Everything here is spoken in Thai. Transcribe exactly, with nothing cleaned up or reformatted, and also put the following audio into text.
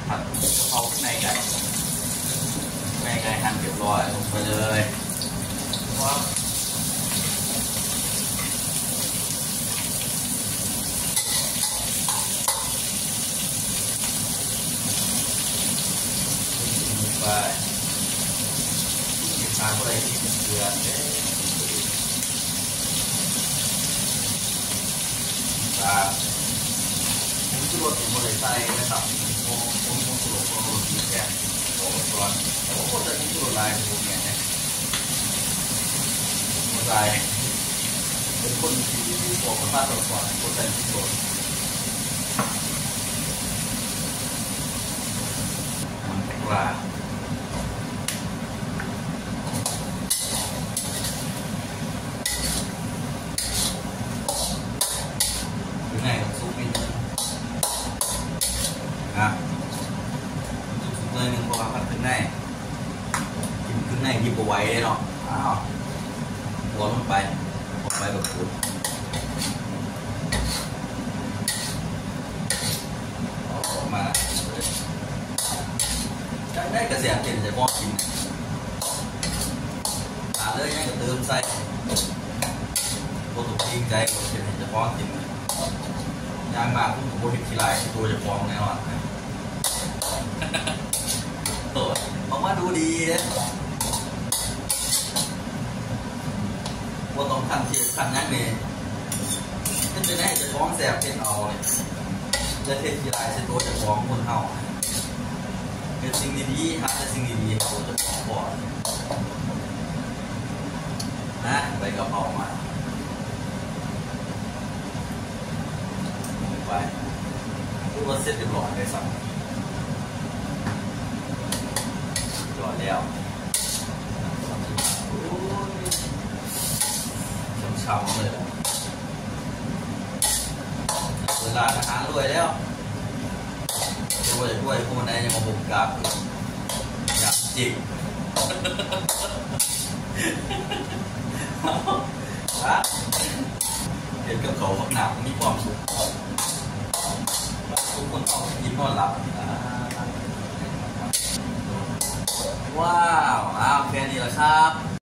ผัดเอาข้างในไก่ในไก่หั่นเรียบร้อยลงไปเลยว้าวไปมีปลาอะไรที่เป็นเกลือปลาผมจะรสถึงบริไซนะครับผมผมผมสรุปว่าผมกินแค่สองช้อนแต่ว่าคนจะกินตัวลายพวกนี้เนี่ยตัวลายเป็นคนที่บอกกันมาตลอดคนใจที่สุดมันปลาไงซุปนี่นะซุปเลยหนึ่งเพราะว่ามันขึ้นในกินขึ้นในหยิบเอาไว้เนาะอ้าวหัวลงไปลงไปแบบคุณออกมาจะได้กระเสียงกินจะมองกินหาเลยยังจะเติมใส่โปรตีนใจก็จะจะมองกินยางมาคุณโบหิตทีไรตัวจะฟ้องแน่นอนตัวออกมาดูดีเลยว่าต้องทันทีทันนั่งนี่จะจะได้จะฟ้องแสบเป็นเอาเลยจะเททีไรตัวจะฟ้องคนเฮาเป็นสิ่งดีๆหาแต่สิ่งดีๆเขาจะฟ้องก่อนนะใบกะเพรามาไปพูดว่าเสร็จเรียบร้อยเลยสักเรียบร้อยแล้วช้ำๆเลยเวลาอาหารรวยแล้วรวยรวยพวกนั้นยังมาบุกกาบอยากจิกฮะเห็นกับเขาหนักมีความสุขทุกคนต้องยิ้มนอนหลับว้าวอ้าวแค่นี้แหละครับ